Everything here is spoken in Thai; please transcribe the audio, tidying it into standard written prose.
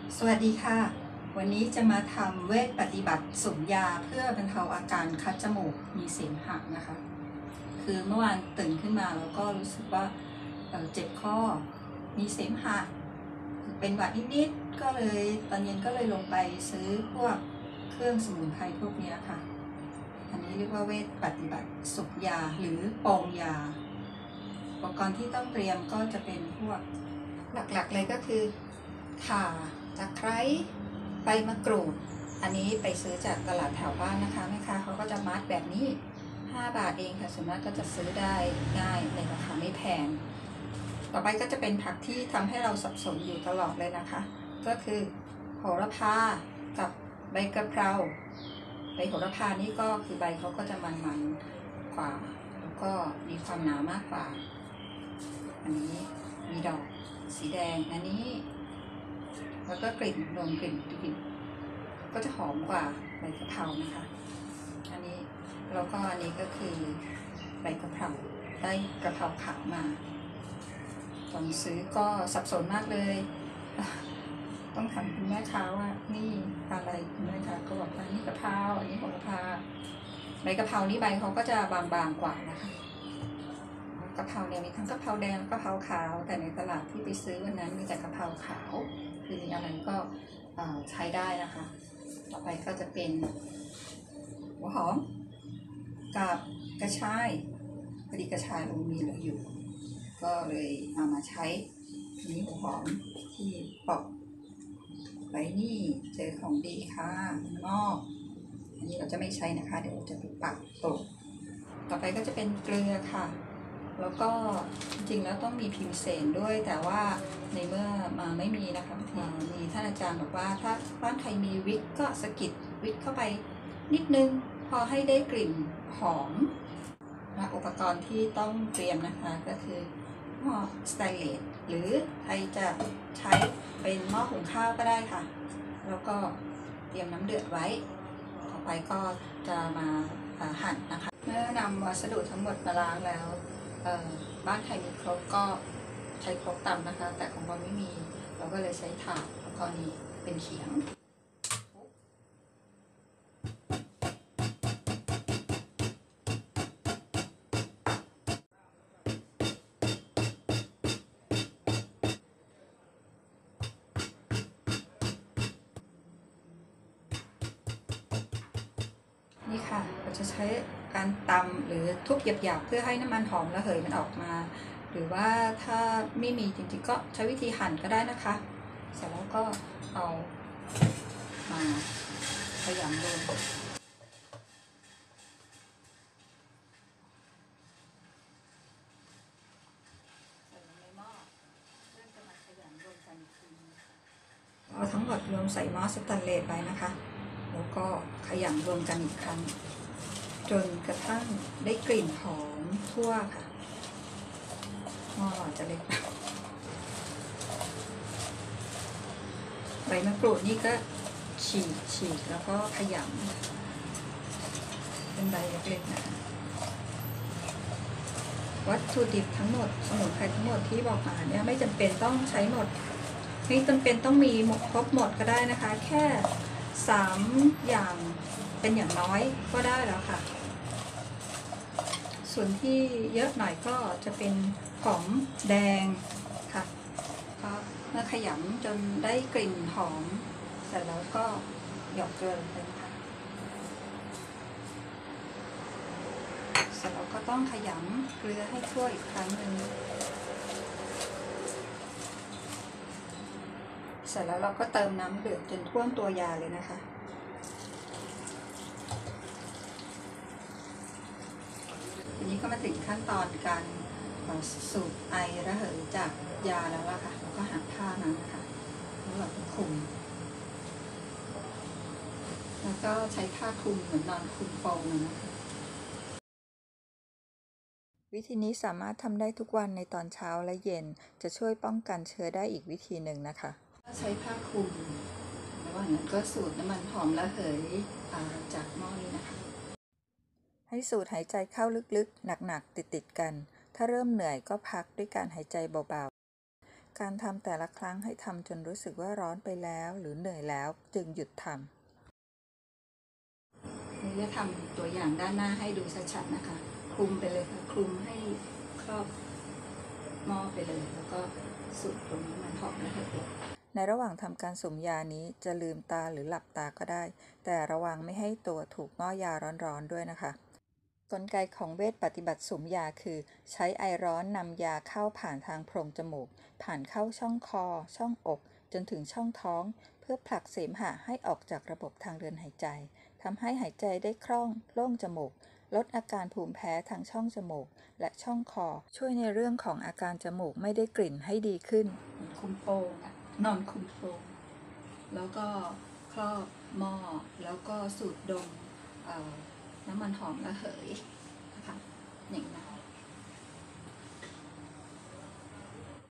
สวัสดีค่ะวันนี้จะมาทำเวทปฏิบัติสูบยาเพื่อบรรเทาอาการคัดจมูกมีเสมหะนะคะคือเมื่อวานตื่นขึ้นมาแล้วก็รู้สึกว่าเจ็บคอมีเสมหะเป็นหวัดนิดๆก็เลยตอนเย็นก็เลยลงไปซื้อพวกเครื่องสมุนไพรพวกนี้ค่ะอันนี้เรียกว่าเวทปฏิบัติสูบยาหรือโปงยาอุปกรณ์ที่ต้องเตรียมก็จะเป็นพวกหลักๆเลยก็คือข่าตะไคร้ใบมะกรูดอันนี้ไปซื้อจากตลาดแถวบ้านนะคะแม่ค้าเขาก็จะมัดแบบนี้5 บาทเองค่ะส่วนมากก็จะซื้อได้ง่ายในราคาไม่แพงต่อไปก็จะเป็นผักที่ทำให้เราสับสนอยู่ตลอดเลยนะคะก็คือโหระพากับใบกะเพราใบโหระพานี่ก็คือใบเขาก็จะมันๆกว่าแล้วก็มีความหนามากกว่าอันนี้มีดอกสีแดงอันนี้แล้วก็กลิ่นรวมกลิ่นก็จะหอมกว่าใบกะเพรานะคะอันนี้แล้วก็อันนี้ก็คือใบกะเพราได้กะเพราขาวมาตอนซื้อก็สับสนมากเลยต้องถามคุณแม่ค้าว่านี่อะไรคุณแม่ค้าก็บอกว่านี่กะเพราอันนี้โหระพาใบกะเพรานี่ใบเขาก็จะบางๆกว่านะคะกะเพราเนี่ยมีทั้งกะเพราแดงกะเพราขาวแต่ในตลาดที่ไปซื้อวันนั้นมีแต่กะเพราขาวคืออะไรก็ใช้ได้นะคะต่อไปก็จะเป็นหัวหอมกับกระชายพอดีกระชายเรามีเหลืออยู่ก็เลยเอามาใช้นี้หัวหอมที่ปอกไว้นี่เจอของดีค่ะงอกอันนี้เราจะไม่ใช้นะคะเดี๋ยวจะไปปักตกต่อไปก็จะเป็นเกลือค่ะแล้วก็จริงๆแล้วต้องมีพิมเสนด้วยแต่ว่าในเมื่อมาไม่มีนะคะมีท่านอาจารย์บอกว่าถ้าบ้านใครมีวิกก็สกิดวิกเข้าไปนิดนึงพอให้ได้กลิ่นหอมอุปกรณ์ที่ต้องเตรียมนะคะก็คือหม้อสแตนเลสหรือใครจะใช้เป็นหม้อหุงข้าวก็ได้ค่ะแล้วก็เตรียมน้ำเดือดไว้ต่อไปก็จะมาหั่นนะคะเมื่อนำวัสดุทั้งหมดมาล้างแล้วบ้านใครมีครกก็ใช้ครกตำนะคะแต่ของเราไม่มีเราก็เลยใช้ถาดแล้วก็นี่เป็นเขียงนี่ค่ะเราจะใช้การตำหรือทุบหยาบๆเพื่อให้น้ำมันหอมระเหยมันออกมาหรือว่าถ้าไม่มีจริงๆก็ใช้วิธีหั่นก็ได้นะคะเสร็จแล้วก็เอามาขยำรวมเอาทั้งหมดรวมใส่หม้อสแตนเลสไปนะคะแล้วก็ขยำรวมกันอีกครั้งจนกระทั่งได้กลิ่นหอมทั่วค่ะหม้อจะเล็กใบมะกรูดนี่ก็ฉีกแล้วก็ขยำเป็นใบเล็กๆนะคะวัตถุดิบทั้งหมดสมุนไพรทั้งหมดที่บอกมาเนี่ยไม่จำเป็นต้องใช้หมดไม่จำเป็นต้องมีครบหมดก็ได้นะคะแค่3 อย่างเป็นอย่างน้อยก็ได้แล้วค่ะส่วนที่เยอะหน่อยก็จะเป็นหอมแดงค่ะก็เมื่อขยำจนได้กลิ่นหอมเสร็จแล้วก็หยอกเกลือลงไปค่ะเสร็จแล้วก็ต้องขยำเกลือให้ทั่วอีกครั้งหนึ่งเสร็จแล้วเราก็เติมน้ำเดือดจนท่วมตัวยาเลยนะคะทีนี้ก็มาถึงขั้นตอนการสูบไอระเหยจากยาแล้วล่ะค่ะแล้วก็หาผ้านั้นนะคะแล้วเราก็คลุมแล้วก็ใช้ผ้าคลุมเหมือนนอนคลุมโปงนะคะวิธีนี้สามารถทำได้ทุกวันในตอนเช้าและเย็นจะช่วยป้องกันเชื้อได้อีกวิธีหนึ่งนะคะใช้ผ้าคลุมระหว่างนั้นก็สูดน้ำมันหอมระเหยจากหม้อนี้นะคะให้สูดหายใจเข้าลึกๆหนักๆติดๆกันถ้าเริ่มเหนื่อยก็พักด้วยการหายใจเบาๆการทำแต่ละครั้งให้ทำจนรู้สึกว่าร้อนไปแล้วหรือเหนื่อยแล้วจึงหยุดทำนี่จะทำตัวอย่างด้านหน้าให้ดูชัดๆนะคะคลุมไปเลยค่ะคลุมให้ครอบหม้อไปเลยแล้วก็สูดตรงนี้มันหอมระเหยในระหว่างทำการสุมยานี้จะลืมตาหรือหลับตาก็ได้ แต่ระวังไม่ให้ตัวถูกหม้อยาร้อนๆด้วยนะคะกลไกของเวทปฏิบัติสุมยาคือใช้ไอร้อนนำยาเข้าผ่านทางโพรงจมูกผ่านเข้าช่องคอช่องอกจนถึงช่องท้องเพื่อผลักเสมหะให้ออกจากระบบทางเดินหายใจทำให้หายใจได้คล่องโล่งจมูกลดอาการภูมิแพ้ทางช่องจมูกและช่องคอช่วยในเรื่องของอาการจมูกไม่ได้กลิ่นให้ดีขึ้นคุมโปงนอนคุมโปงแล้วก็ครอบหม้อแล้วก็สูดดมน้ำมันหอมระเหยนะคะอย่างนี้นะคะ